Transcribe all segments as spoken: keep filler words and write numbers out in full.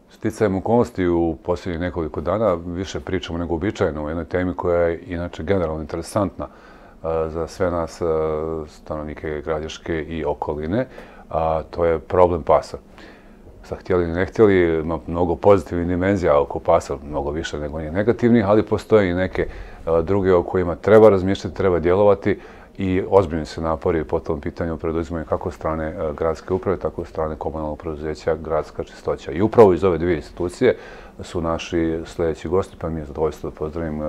Sticajem okolnosti u posljednjih nekoliko dana više pričamo nego uobičajeno o jednoj temi koja je inače generalno interesantna za sve nas stanovnike Gradiške i okoline, a to je problem pasa. Sad, htjeli ili ne htjeli, ima mnogo pozitivnih dimenzija oko pasa, mnogo više nego onih negativnih, ali postoje i neke druge o kojima treba razmišljati, treba djelovati i ozbiljni se napori po tom pitanju preduzimaju kako strane gradske uprave, tako i strane komunalnog preduzeća Gradska čistoća. I upravo iz ove dvije institucije su naši sljedeći gosti, pa mi je zadovoljstvo da pozdravim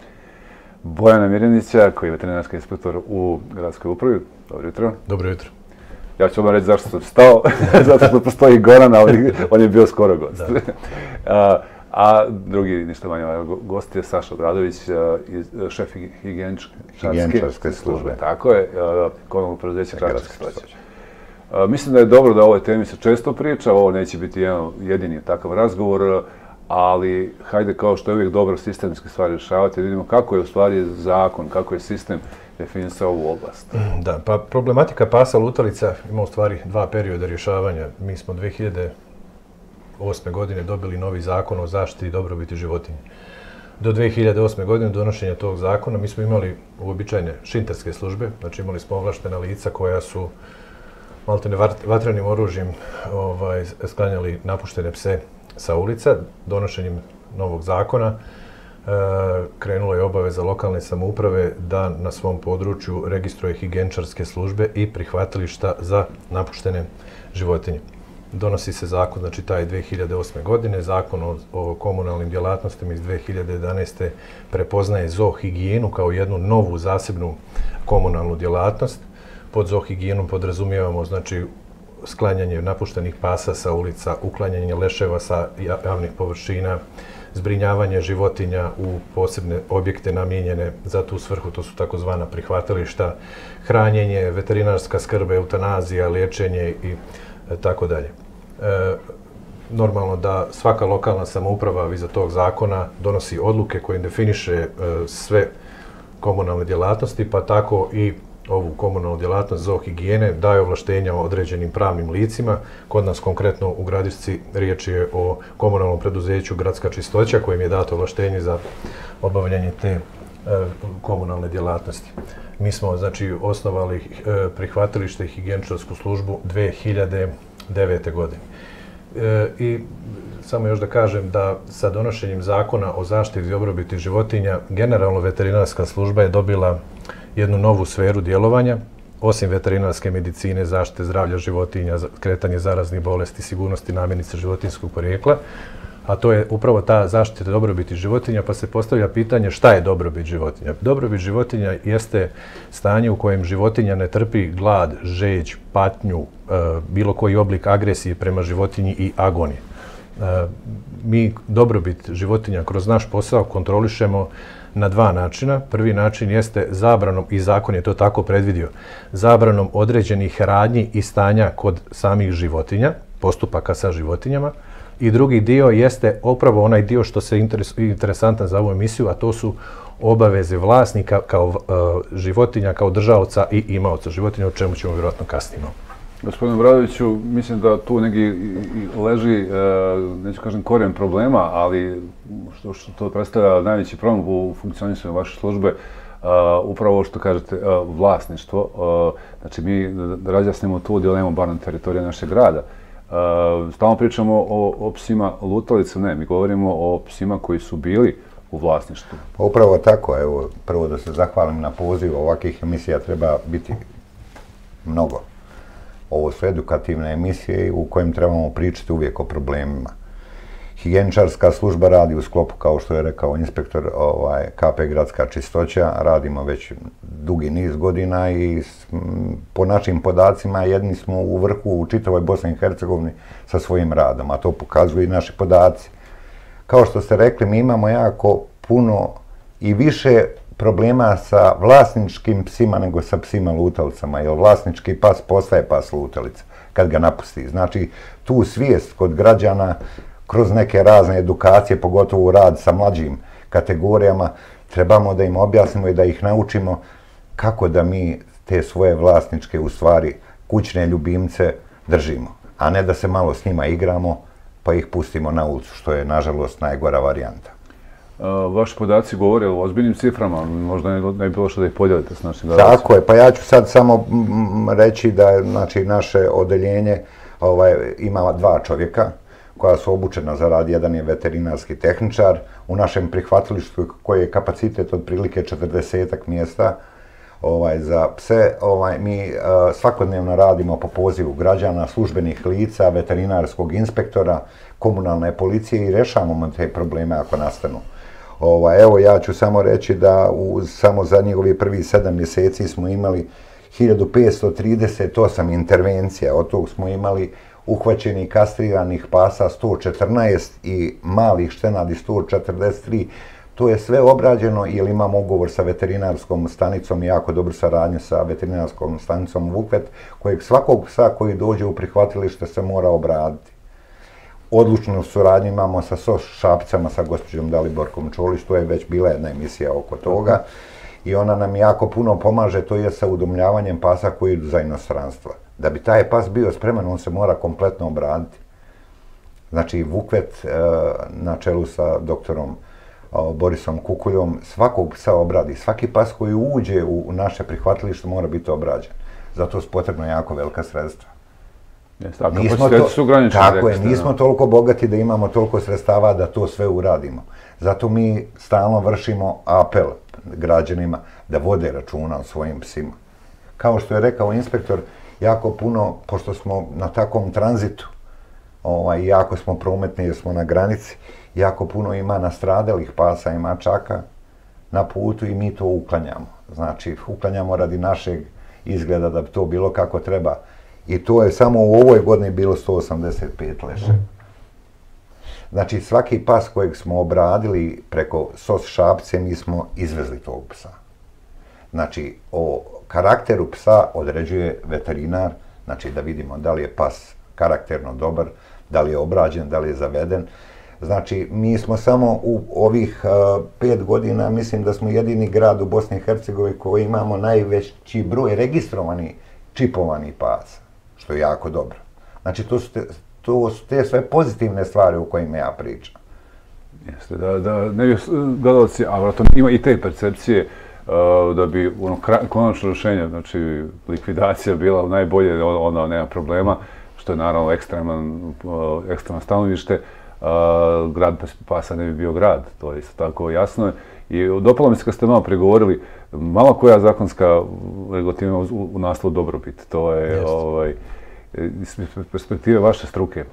Bojana Mirjanića, koji je veterinarski inspektor u Gradskoj upravi. Dobro jutro. Dobro jutro. Ja ću vam reći zašto sam stao, zato što postoji Goran, ali on je bio skoro gost. a, a drugi, ništa manje, gost je Saša Obradović, šef higijeničarske službe. Tako je, komunalno preduzeće Gradska čistoća. Mislim da je dobro da o ovoj temi se često priča, ovo neće biti jedan jedini takav razgovor, ali hajde, kao što je uvijek dobro sistemski stvari rješavati, vidimo kako je u stvari zakon, kako je sistem definisao ovu oblast. Da, pa problematika pasa lutalica ima u stvari dva perioda rješavanja. Mi smo dvije hiljade osme. godine dobili novi zakon o zaštiti i dobrobiti životinja. Do dvije hiljade osme. godine donošenja tog zakona mi smo imali uobičajene šinterske službe, znači imali smo ovlaštena lica koja su maltene vatrenim oružjem ovaj, sklanjali napuštene pse sa ulica. Donošenjem novog zakona e, krenula je obaveza lokalne samouprave da na svom području registruje higijeničarske službe i prihvatilišta za napuštene životinje. Donosi se zakon, znači taj dvije hiljade osme. godine, zakon o, o komunalnim djelatnostima iz dvije hiljade jedanaeste. prepoznaje zoohigijenu kao jednu novu zasebnu komunalnu djelatnost. Pod zoohigijenom podrazumijevamo, znači, sklanjanje napuštenih pasa sa ulica, uklanjanje leševa sa javnih površina, zbrinjavanje životinja u posebne objekte namijenjene za tu svrhu, to su takozvana prihvatilišta, hranjenje, veterinarska skrb, eutanazija, liječenje i tako dalje. Normalno da svaka lokalna samouprava iza tog zakona donosi odluke koje definiše e, sve komunalne djelatnosti, pa tako i ovu komunalnu djelatnost zoohigijene daje ovlaštenja određenim pravnim licima. Kod nas konkretno u Gradišci riječ je o komunalnom preduzeću Gradska čistoća kojim je dato ovlaštenje za obavljanje te e, komunalne djelatnosti. Mi smo, znači, osnovali e, prihvatilište i higijeničarsku službu dvije hiljade devete. godine. E, I samo još da kažem da sa donošenjem zakona o zaštiti i dobrobiti životinja generalno veterinarska služba je dobila jednu novu sferu djelovanja, osim veterinarske medicine, zaštite zdravlja životinja, kretanje zaraznih bolesti, sigurnosti namirnica životinjskog porijekla, a to je upravo ta zaštita dobrobiti životinja, pa se postavlja pitanje šta je dobrobit životinja. Dobrobit životinja jeste stanje u kojem životinja ne trpi glad, žeđ, patnju, bilo koji oblik agresije prema životinji i agonije. Mi dobrobit životinja kroz naš posao kontrolišemo na dva načina. Prvi način jeste zabranom, i zakon je to tako predvidio, zabranom određenih radnji i stanja kod samih životinja, postupaka sa životinjama. I drugi dio jeste upravo onaj dio što se interes, interesantan za ovu emisiju, a to su obaveze vlasnika kao uh, životinja, kao držaoca i imaoca životinja, o čemu ćemo vjerojatno kasnije. Gospodine Obradoviću, mislim da tu negdje leži, neću kažem korijen problema, ali što, što to predstavlja najveći problem u funkcionisanju vaše službe, upravo što kažete, vlasništvo. Znači, mi razjasnimo tu dilemu bar na teritoriji našeg grada. Stalno pričamo o, o psima lutalica, ne, mi govorimo o psima koji su bili u vlasništvu. Pa upravo tako, evo, prvo da se zahvalim na pozivu, ovakvih emisija treba biti mnogo. Ovo su edukativne emisije u kojim trebamo pričati uvijek o problemima. Higijeničarska služba radi u sklopu, kao što je rekao inspektor ovaj, K P Gradska čistoća, radimo već dugi niz godina i po našim podacima jedni smo u vrhu u čitavoj Bosni i Hercegovini sa svojim radom, a to pokazuju i naši podaci. Kao što ste rekli, mi imamo jako puno i više problema sa vlasničkim psima nego sa psima lutalicama, jer vlasnički pas postaje pas lutalica kad ga napusti. Znači, tu svijest kod građana kroz neke razne edukacije, pogotovo rad sa mlađim kategorijama, trebamo da im objasnimo i da ih naučimo kako da mi te svoje vlasničke, u stvari, kućne ljubimce držimo, a ne da se malo s njima igramo, pa ih pustimo na ulicu, što je, nažalost, najgora varijanta. Vaši podaci govore o ozbiljnim ciframa, možda ne bi bilo što da ih podijelite s našim gledalcima. Tako je, pa ja ću sad samo reći da znači, naše odeljenje ovaj, ima dva čovjeka koja su obučena za rad. Jedan je veterinarski tehničar u našem prihvatilištu koji je kapacitet otprilike četrdesetak mjesta ovaj, za pse. Ovaj, mi uh, svakodnevno radimo po pozivu građana, službenih lica, veterinarskog inspektora, komunalne policije i rješavamo te probleme ako nastanu. Ovaj, evo, ja ću samo reći da u samo zadnjih ovih prvih sedam mjeseci smo imali hiljadu petsto trideset osam intervencija, od tog smo imali uhvaćenih kastriranih pasa sto četrnaest i malih štenadi sto četrdeset tri. To je sve obrađeno jer imamo ugovor sa veterinarskom stanicom i jako dobru saradnju sa veterinarskom stanicom Vukvet, kojeg svakog psa koji dođe u prihvatilište se mora obraditi. Odlučnu suradnju imamo sa S O S Šapcama, sa gospođom Daliborkom Čolić, to je već bila jedna emisija oko toga i ona nam jako puno pomaže, to je sa udomljavanjem pasa koji idu za inostranstva. Da bi taj pas bio spreman, on se mora kompletno obraditi. Znači, Vukvet na čelu sa doktorom Borisom Kukuljom svakog psa obradi. Svaki pas koji uđe u naše prihvatilište mora biti obrađen. Zato su potrebno jako velika sredstva. Nismo to, su tako je, nismo toliko bogati da imamo toliko sredstava da to sve uradimo. Zato mi stalno vršimo apel građanima da vode računa o svojim psima. Kao što je rekao inspektor, jako puno, pošto smo na takvom tranzitu, ovaj, jako smo prometni jer smo na granici, jako puno ima nastradalih pasa i mačaka na putu i mi to uklanjamo. Znači, uklanjamo radi našeg izgleda da bi to bilo kako treba. I to je samo u ovoj godini bilo sto osamdeset pet leša. Znači, svaki pas kojeg smo obradili preko S O S Šapce, mi smo izvezli tog psa. Znači, o karakteru psa određuje veterinar, znači da vidimo da li je pas karakterno dobar, da li je obrađen, da li je zaveden. Znači, mi smo samo u ovih uh, pet godina, mislim da smo jedini grad u Bosni i Hercegovini koji imamo najveći broj registrovanih čipovanih pasa, što je jako dobro. Znači, to su te, to su te sve pozitivne stvari o kojima ja pričam. Jeste, da, da ne bi gledalci, a vratno ima i te percepcije, uh, da bi ono, konačno rješenje, znači likvidacija bila najbolje, onda nema problema, što je naravno ekstreman, uh, ekstremno stanovište. Uh, grad bez pasa ne bi bio grad, to je isto tako jasno. I dopalo mi se kad ste malo pregovorili, malo koja zakonska regulativa ima u, u naslovu dobrobit. To je ovaj, iz perspektive vaše struke.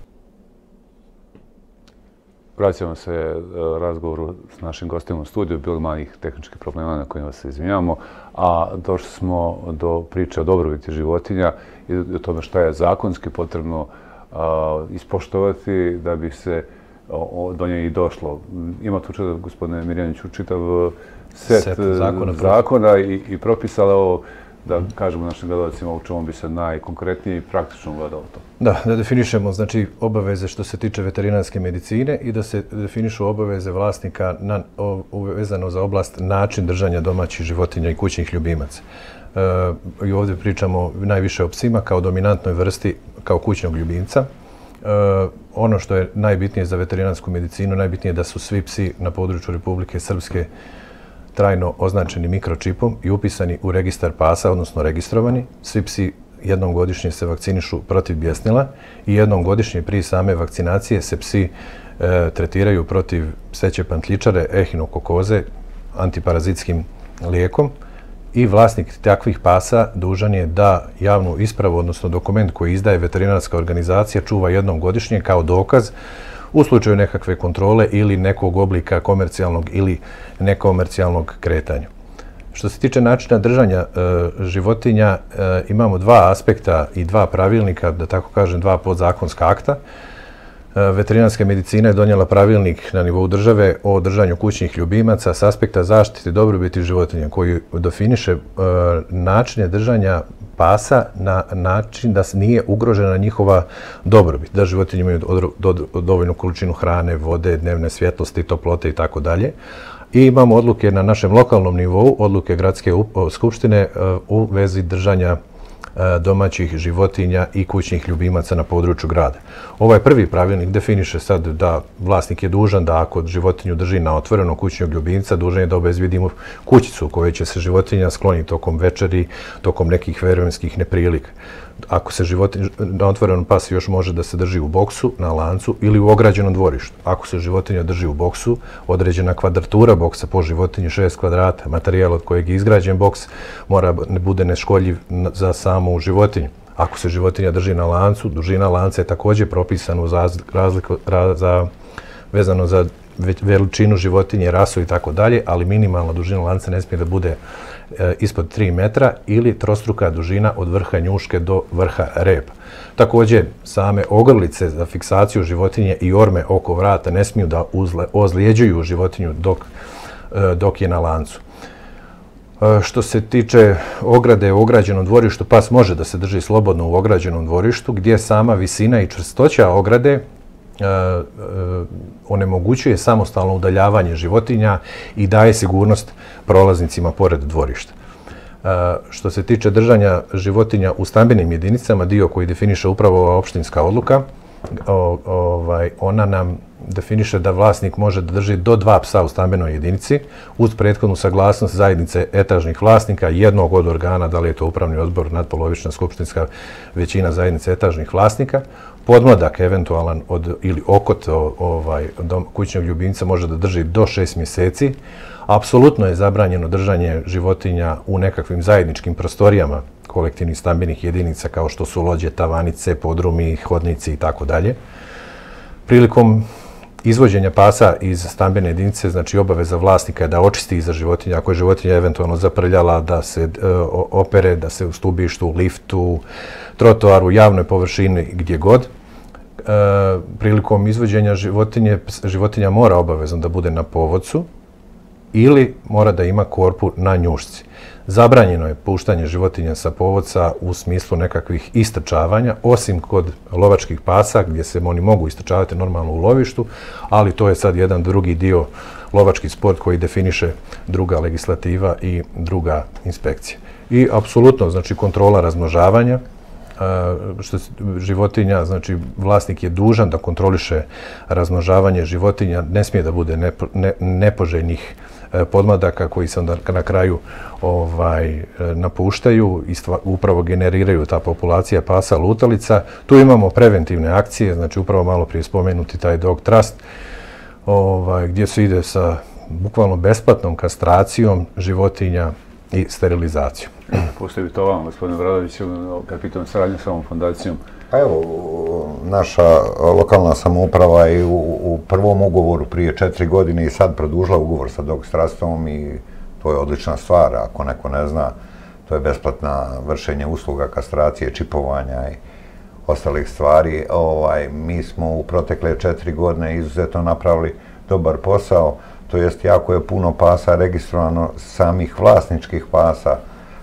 Vraćamo se razgovoru s našim gostima u studiju, bilo malih tehničkih problema na kojima se izvinjavamo, a došli smo do priče o dobrobiti životinja i o tome šta je zakonski potrebno a, ispoštovati da bi se o, do nje i došlo. Ima tu čitav, gospodine Mirjaniću, čitav set, set zakona, zakona i, i propisala ovo, da kažemo našim gledalcima u čemu bi se najkonkretnije i praktično gledalo to. Da, da definišemo znači, obaveze što se tiče veterinarske medicine i da se definišu obaveze vlasnika na, o, vezano za oblast način držanja domaćih životinja i kućnih ljubimaca. E, I ovdje pričamo najviše o psima kao dominantnoj vrsti, kao kućnog ljubimca. E, ono što je najbitnije za veterinarsku medicinu, najbitnije je da su svi psi na području Republike Srpske trajno označeni mikročipom i upisani u registar pasa, odnosno registrovani. Svi psi jednom godišnje se vakcinišu protiv bjesnila i jednom godišnje prije same vakcinacije se psi e, tretiraju protiv pseće pantličare, ehinokokoze, antiparazitskim lijekom i vlasnik takvih pasa dužan je da javnu ispravu, odnosno dokument koji izdaje veterinarska organizacija, čuva jednom godišnje kao dokaz u slučaju nekakve kontrole ili nekog oblika komercijalnog ili nekomercijalnog kretanja. Što se tiče načina držanja e, životinja, e, imamo dva aspekta i dva pravilnika, da tako kažem, dva podzakonska akta. E, veterinarska medicina je donijela pravilnik na nivou države o držanju kućnih ljubimaca s aspekta zaštite dobrobiti životinja koji definiše e, načine držanja pasa na način da nije ugrožena njihova dobrobit, da životinje imaju do, do, do, dovoljnu količinu hrane, vode, dnevne svjetlosti, toplote i tako dalje. I imamo odluke na našem lokalnom nivou, odluke gradske skupštine u vezi držanja domaćih životinja i kućnih ljubimaca na području grada. Ovaj prvi pravilnik definiše sad da vlasnik je dužan da ako životinju drži na otvorenom kućnog ljubimca, dužan je da obezbijedi mu kućicu u kojoj će se životinja skloniti tokom večeri, tokom nekih vremenskih neprilika. Ako se životinja na otvorenom pasi još može da se drži u boksu, na lancu ili u ograđenom dvorištu. Ako se životinja drži u boksu, određena kvadratura boksa po životinji šest kvadrata, materijal od kojeg je izgrađen boks mora ne bude neškodljiv za samu životinju. Ako se životinja drži na lancu, dužina lanca je također propisana za razliku, za, vezano za veličinu životinje, rasu i tako dalje, ali minimalna dužina lanca ne smije da bude e, ispod tri metra ili trostruka dužina od vrha njuške do vrha repa. Također, same ogrlice za fiksaciju životinje i orme oko vrata ne smiju da uzle, ozlijeđuju životinju dok, e, dok je na lancu. E, što se tiče ograde u ograđenom dvorištu, pas može da se drži slobodno u ograđenom dvorištu gdje sama visina i čvrstoća ograde Uh, uh, onemogućuje samostalno udaljavanje životinja i daje sigurnost prolaznicima pored dvorišta. Uh, što se tiče držanja životinja u stambenim jedinicama, dio koji definiše upravo ova opštinska odluka, o, ovaj, ona nam definiše da vlasnik može da drži do dva psa u stambenoj jedinici uz prethodnu saglasnost zajednice etažnih vlasnika, jednog od organa, da li je to upravni odbor, nadpolovična skupštinska većina zajednice etažnih vlasnika. Podmladak eventualan od, ili okot o, ovaj, dom, kućnog ljubimca može da drži do šest mjeseci. Apsolutno je zabranjeno držanje životinja u nekakvim zajedničkim prostorijama kolektivnih stambenih jedinica kao što su lođe, tavanice, podrumi, hodnici i tako dalje. Prilikom izvođenja pasa iz stambene jedinice, znači obaveza vlasnika je da očisti iza životinja, ako je životinja eventualno zaprljala, da se e, opere, da se u stubištu, liftu, trotoaru, javnoj površini, gdje god. E, prilikom izvođenja životinje, životinja mora obavezno da bude na povodcu ili mora da ima korpu na njušci. Zabranjeno je puštanje životinja sa povodca u smislu nekakvih istrčavanja, osim kod lovačkih pasa gdje se oni mogu istrčavati normalno u lovištu, ali to je sad jedan drugi dio lovački sport koji definiše druga legislativa i druga inspekcija. I apsolutno, znači, kontrola razmnožavanja, što životinja, znači vlasnik je dužan da kontroliše razmnožavanje životinja, ne smije da bude nepo, ne, nepoželjnih podmladaka koji se onda na kraju ovaj, napuštaju i stva, upravo generiraju ta populacija pasa lutalica. Tu imamo preventivne akcije, znači upravo malo prije spomenuti taj Dog Trust, ovaj, gdje se ide sa bukvalno besplatnom kastracijom životinja i sterilizacijom. Postoji to vam, gospodine Bradoviću, kad pitam saradnju s ovom fondacijom? Pa evo, naša lokalna samouprava je u, u prvom ugovoru prije četiri godine i sad produžila ugovor sa Dog Trustom i to je odlična stvar. Ako neko ne zna, to je besplatna vršenje usluga, kastracije, čipovanja i ostalih stvari. Ovaj, mi smo u protekle četiri godine izuzetno napravili dobar posao, to jest jako je puno pasa registrovano, samih vlasničkih pasa,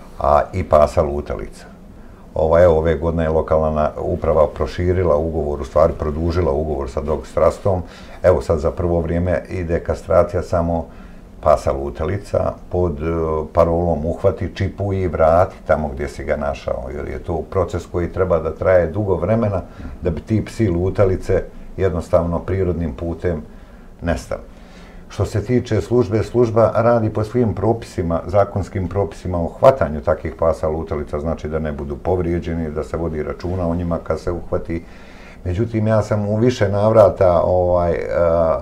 a i pasa lutalica. Ova, evo, ove godine je lokalna uprava proširila ugovor, u stvari produžila ugovor sa Dog Trustom. Evo sad za prvo vrijeme ide kastracija samo pasa lutalica pod parolom uhvati, čipuj i vrati tamo gdje si ga našao, jer je to proces koji treba da traje dugo vremena da bi ti psi lutalice jednostavno prirodnim putem nestali. Što se tiče službe, služba radi po svim propisima, zakonskim propisima o hvatanju takvih pasa lutalica, znači da ne budu povrijeđeni, da se vodi računa o njima kad se uhvati. Međutim, ja sam u više navrata ovaj, a,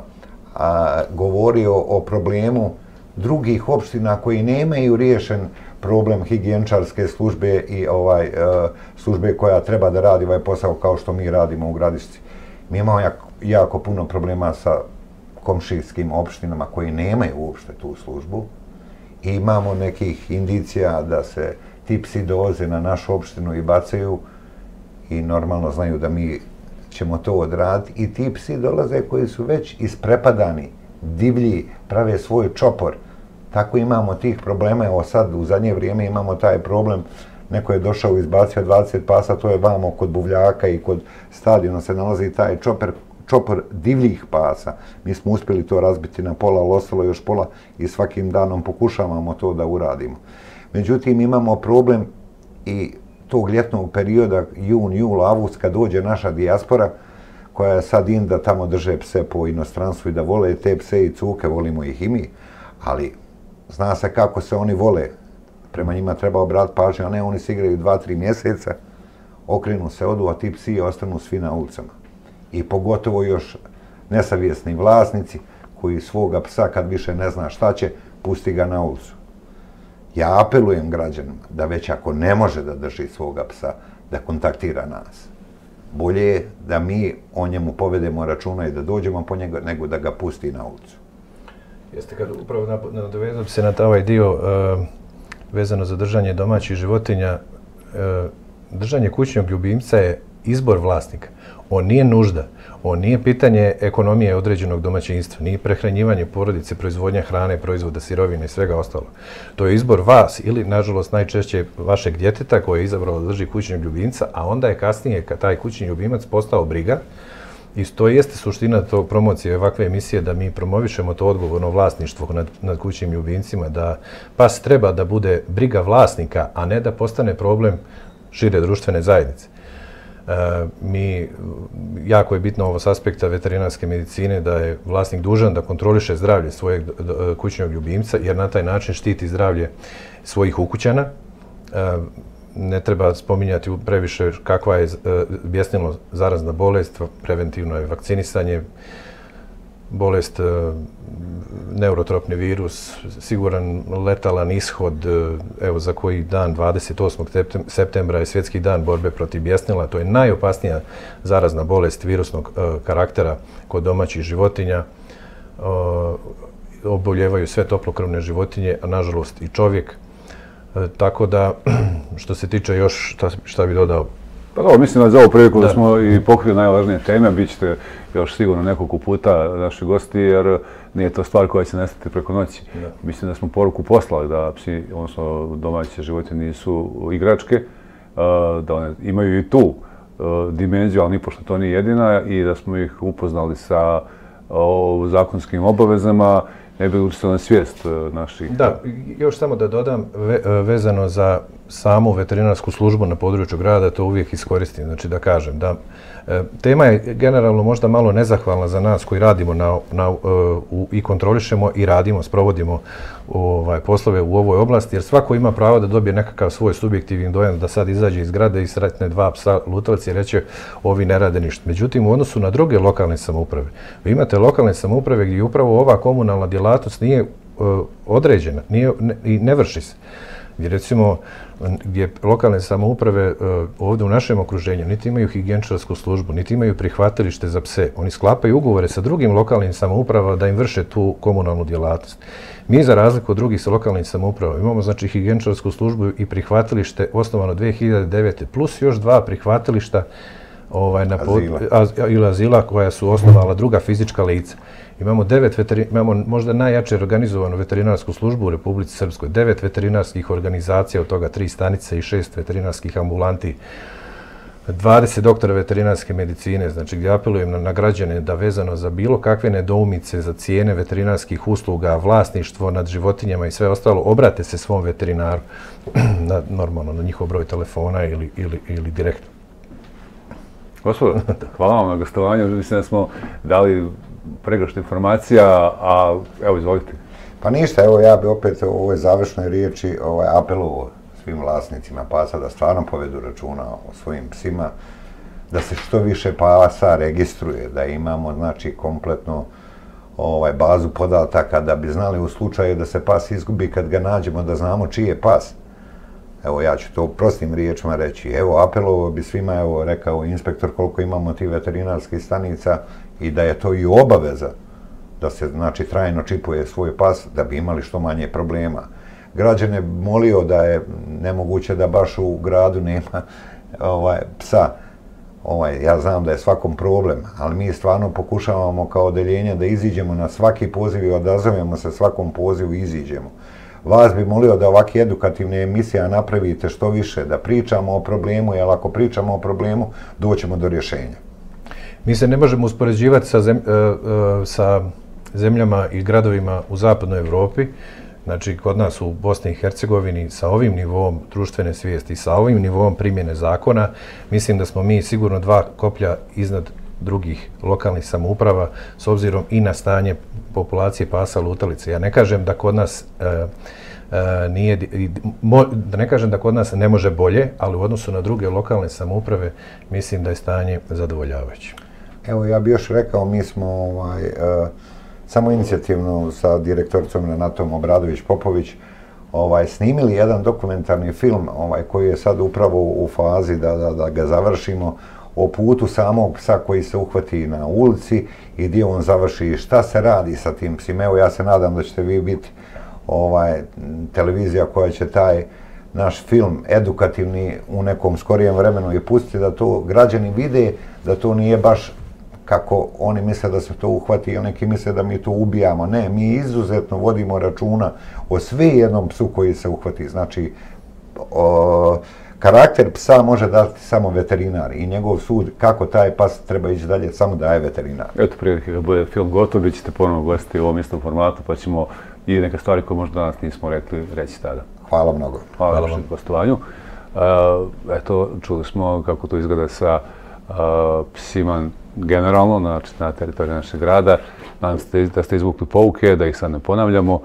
a, govorio o problemu drugih opština koji nemaju riješen problem higijeničarske službe i ovaj, a, službe koja treba da radi ovaj posao kao što mi radimo u Gradišci. Mi imamo jako, jako puno problema sa komšijskim opštinama koji nemaju uopšte tu službu i imamo nekih indicija da se ti psi dovoze na našu opštinu i bacaju i normalno znaju da mi ćemo to odraditi i ti psi dolaze koji su već isprepadani, divlji, prave svoj čopor. Tako imamo tih problema. Evo sad u zadnje vrijeme imamo taj problem, neko je došao i izbacio dvadeset pasa, to je vamo kod Buvljaka i kod stadiona se nalazi taj čopor, čopor divljih pasa. Mi smo uspjeli to razbiti na pola, ali ostalo još pola i svakim danom pokušavamo to da uradimo. Međutim, imamo problem i tog ljetnog perioda, jun, jul, avgust, kad dođe naša dijaspora, koja je sad in da tamo drže pse po inostranstvu i da vole te pse i cuke, volimo ih i mi, ali zna se kako se oni vole. Prema njima treba obratiti pažnju, a ne oni se igraju dva, tri mjeseca, okrenu se, odu, a ti psi ostanu svi na ulicama. I pogotovo još nesavjesni vlasnici koji svoga psa, kad više ne zna šta će, pusti ga na ulicu. Ja apelujem građanima da već ako ne može da drži svoga psa, da kontaktira nas. Bolje je da mi o njemu povedemo računa i da dođemo po njega, nego da ga pusti na ulicu. Jeste kad upravo nadovezao se na ovaj dio uh, vezano za držanje domaćih životinja, uh, držanje kućnog ljubimca je izbor vlasnika. On nije nužda, on nije pitanje ekonomije određenog domaćinstva, nije prehranjivanje porodice, proizvodnja hrane, proizvoda, sirovine i svega ostalo. To je izbor vas ili, nažalost, najčešće vašeg djeteta koje je izabralo da drži kućnog ljubimca, a onda je kasnije kad taj kućni ljubimac postao briga. I to jeste suština tog promocije ovakve emisije, da mi promovišemo to odgovorno vlasništvo nad, nad kućnim ljubimcima, da pas treba da bude briga vlasnika, a ne da postane problem šire društvene zajednice. E, mi, jako je bitno ovo s aspekta veterinarske medicine da je vlasnik dužan da kontroliše zdravlje svojeg kućnog ljubimca, jer na taj način štiti zdravlje svojih ukućana. E, ne treba spominjati previše kakva je e, bjesnilo zarazna bolest, preventivno je vakcinisanje, bolest, e, neurotropni virus, siguran letalan ishod, evo za koji dan, dvadeset osmog septembra je svjetski dan borbe protiv bjesnila. To je najopasnija zarazna bolest virusnog e, karaktera kod domaćih životinja. E, oboljevaju sve toplokrvne životinje, a nažalost i čovjek. E, tako da, što se tiče još, šta, šta bi dodao? Pa dobro, mislim da za ovu priliku da smo i pokrili najvažnije teme, bit ćete još sigurno nekoliko puta naši gosti, jer nije to stvar koja će nestati preko noći. Da. Mislim da smo poruku poslali da psi, odnosno domaće životinje nisu igračke, da one imaju i tu dimenziju, ali nipošto to nije jedina, i da smo ih upoznali sa zakonskim obavezama, ne bi učestali na svijest naših. Da, još samo da dodam, ve, vezano za samu veterinarsku službu na području grada, to uvijek iskoristim, znači da kažem da e, tema je generalno možda malo nezahvalna za nas koji radimo na, na, u, i kontrolišemo i radimo, sprovodimo ovaj, poslove u ovoj oblasti, jer svako ima pravo da dobije nekakav svoj subjektivni dojam da sad izađe iz grada i sretne dva psa lutalice i reće ovi ne rade ništa. Međutim, u odnosu na druge lokalne samouprave, vi imate lokalne samouprave gdje upravo ova komunalna djelatnost nije uh, određena nije, ne, i ne vrši se. Gdje recimo gdje lokalne samouprave uh, ovdje u našem okruženju niti imaju higijeničarsku službu, niti imaju prihvatilište za pse. Oni sklapaju ugovore sa drugim lokalnim samoupravama da im vrše tu komunalnu djelatost. Mi, za razliku od drugih lokalnih samouprava, imamo znači higijeničarsku službu i prihvatilište osnovano dvije hiljade devete. plus još dva prihvatilišta ovaj, na azila. Az, ili azila koja su osnovala druga fizička lica. Imamo, devet veteri, imamo možda najjače organizovanu veterinarsku službu u Republici Srpskoj, devet veterinarskih organizacija, od toga tri stanice i šest veterinarskih ambulanti, dvadeset doktora veterinarske medicine, znači gdje apelujem na, na građane da vezano za bilo kakve nedoumice, za cijene veterinarskih usluga, vlasništvo nad životinjama i sve ostalo, obrate se svom veterinaru, na, normalno na njihov broj telefona ili, ili, ili direktno. Gospodo, hvala vam na gostovanju, mislim da smo dali pregršt informacija, a evo izvolite. Pa ništa, evo ja bi opet u ovoj završnoj riječi ovaj, apelovao svim vlasnicima pasa da stvarno povedu računa o svojim psima, da se što više pasa registruje, da imamo znači kompletno ovaj, bazu podataka da bi znali u slučaju da se pas izgubi kad ga nađemo da znamo čiji je pas. Evo ja ću to prostim riječima reći. Evo apelovao bi svima, evo rekao inspektor koliko imamo ti veterinarskih stanica i da je to i obaveza da se znači trajno čipuje svoj pas da bi imali što manje problema. Građane molio da je nemoguće da baš u gradu nema ovaj, psa. Ovaj, ja znam da je svakom problem, ali mi stvarno pokušavamo kao odeljenje da iziđemo na svaki poziv i odazovemo se svakom pozivu i iziđemo. Vas bi molio da ovakve edukativne emisije napravite što više, da pričamo o problemu, jer ako pričamo o problemu, doćemo do rješenja. Mi se ne možemo uspoređivati sa, zem, uh, uh, sa zemljama i gradovima u zapadnoj Evropi, Znači, kod nas u Bosni i Hercegovini sa ovim nivom društvene svijesti, sa ovim nivom primjene zakona, mislim da smo mi sigurno dva koplja iznad drugih lokalnih samouprava s obzirom i na stanje populacije pasa lutalice. Ja ne kažem da kod nas e, e, nije, mo, da ne kažem da kod nas ne može bolje, ali u odnosu na druge lokalne samouprave mislim da je stanje zadovoljavajuće. Evo, ja bih još rekao, mi smo ovaj, e, samo inicijativno sa direktoricom Renatom Obradović-Popović ovaj, snimili jedan dokumentarni film ovaj, koji je sad upravo u fazi da, da, da ga završimo, o putu samog psa koji se uhvati na ulici i gdje on završi, šta se radi sa tim psima. Evo, ja se nadam da ćete vi biti ovaj, televizija koja će taj naš film edukativni u nekom skorijem vremenu i pustiti da to građani vide, da to nije baš kako oni misle da se to uhvati ili neki misle da mi to ubijamo. Ne, mi izuzetno vodimo računa o sve jednom psu koji se uhvati. Znači, o, karakter psa može dati samo veterinar i njegov sud kako taj pas treba ići dalje samo daje veterinar. Eto prilike, kad bude film gotov, vi ćete ponovno gostiti u ovom istom formatu, pa ćemo i neke stvari koje možda danas nismo rekli reći tada. Hvala mnogo. Hvala, Hvala vam na gostovanju. Uh, eto, čuli smo kako to izgleda sa uh, psima generalno, znači na teritoriji našeg grada. Nadam se da ste izvukli pouke, da ih sad ne ponavljamo.